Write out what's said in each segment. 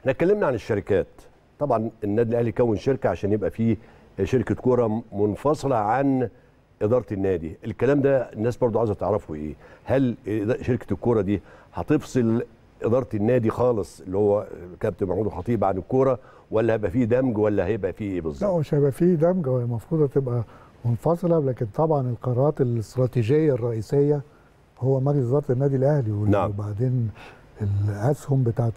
احنا اتكلمنا عن الشركات. طبعا النادي الاهلي كون شركه عشان يبقى فيه شركه كوره منفصله عن اداره النادي. الكلام ده الناس برضو عايزه تعرفه ايه. هل شركه الكوره دي هتفصل اداره النادي خالص اللي هو كابتن محمود الخطيب عن الكوره، ولا هيبقى فيه دمج، ولا هيبقى فيه ايه بالظبط؟ لا، مش هيبقى فيه دمج، هو المفروض تبقى منفصله، لكن طبعا القرارات الاستراتيجيه الرئيسيه هو مجلس اداره النادي الاهلي. نعم. وبعدين الاسهم بتاعت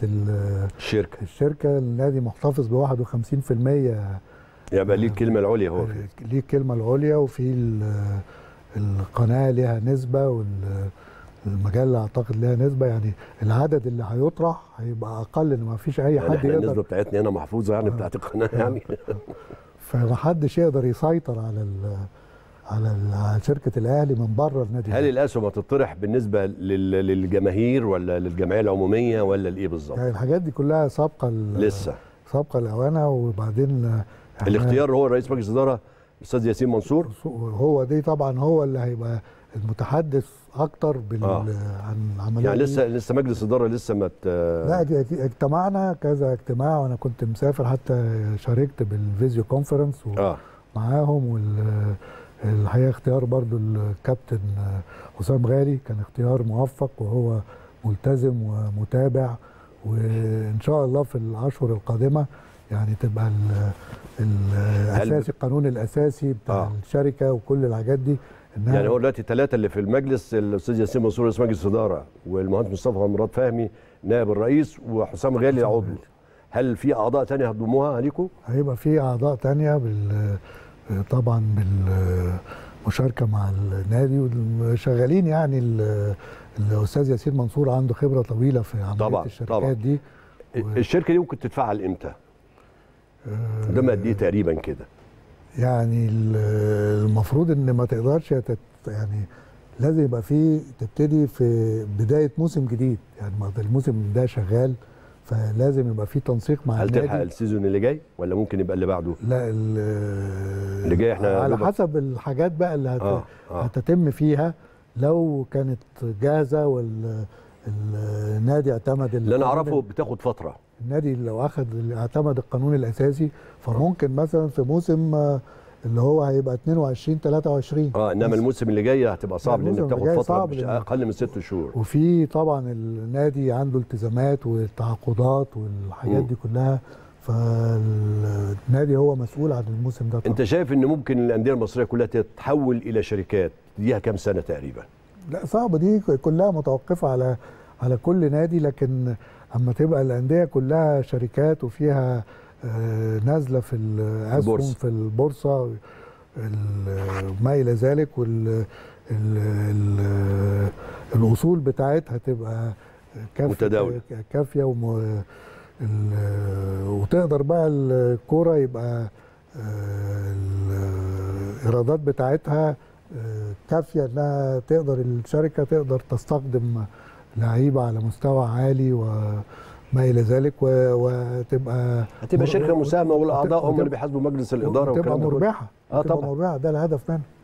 الشركه النادي محتفظ ب 51%. يبقى ليه الكلمه العليا، هو ليه الكلمه العليا، وفي القناه ليها نسبه، والمجله اعتقد ليها نسبه. يعني العدد اللي هيطرح هيبقى اقل، ان ما فيش اي حد يقدر. النسبه بتاعتنا هنا محفوظه يعني بتاعت القناه يعني. فمحدش يقدر يسيطر على شركه الاهلي من بره النادي. هل الاسهم هتطرح بالنسبه للجماهير ولا للجمعيه العموميه ولا لايه بالظبط؟ يعني الحاجات دي كلها سابقه لسه سابقه الاوانه. وبعدين الاختيار هو رئيس مجلس الاداره الاستاذ ياسين منصور. هو دي طبعا هو اللي هيبقى المتحدث اكتر عن عمليه. يعني لسه مجلس الاداره لسه ما لا، اجتمعنا كذا اجتماع، وانا كنت مسافر حتى شاركت بالفيديو كونفرنس معاهم. والحقيقه اختيار برضو الكابتن حسام غالي كان اختيار موفق، وهو ملتزم ومتابع، وان شاء الله في الاشهر القادمه يعني تبقى الاساسي القانون الاساسي بتاع الشركه وكل الحاجات دي. يعني هو دلوقتي الثلاثه اللي في المجلس، الاستاذ ياسين منصور رئيس مجلس الاداره، والمهندس مصطفى مراد فهمي نائب الرئيس، وحسام غالي عضو. هل في اعضاء ثانيه هتضموها ليكم؟ هيبقى في اعضاء ثانيه طبعا بالمشاركه مع النادي وشغالين. يعني الاستاذ ياسين منصور عنده خبره طويله في عمليه الشركات دي. الشركه دي ممكن تتفعل امتى؟ قدامها قد ايه تقريبا كده؟ يعني المفروض ان ما تقدرش يعني لازم يبقى تبتدي في بدايه موسم جديد. يعني الموسم ده شغال، فلازم يبقى في تنسيق مع النادي. هل تلحق السيزون اللي جاي ولا ممكن يبقى اللي بعده؟ لا، اللي جاي احنا على حسب الحاجات بقى اللي هتتم فيها. لو كانت جاهزه والنادي اعتمد اللي انا اعرفه بتاخد فتره. النادي لو اعتمد القانون الاساسي فممكن مثلا في موسم اللي هو هيبقى 22 23. انما الموسم اللي جاي هتبقى صعب لان بتاخد فتره مش اقل من 6 شهور. وفي طبعا النادي عنده التزامات والتعاقدات والحاجات دي كلها، فالنادي هو مسؤول عن الموسم ده طبعا. انت شايف ان ممكن الانديه المصريه كلها تتحول الى شركات؟ ديها كام سنه تقريبا؟ لا، صعبه دي، كلها متوقفه على كل نادي. لكن اما تبقى الانديه كلها شركات وفيها نازله في الاسهم في البورصه ما الى ذلك، والاصول بتاعتها تبقى متداوله كافيه، وتقدر بقى الكوره يبقى الايرادات بتاعتها كافيه انها تقدر الشركه تقدر تستخدم لعيبه على مستوى عالي وما الى ذلك، وتبقى شركه مساهمه، والاعضاء هم اللي بيحاسبوا مجلس الاداره، وتبقى مربحه. طبعا مربحه، ده الهدف منها.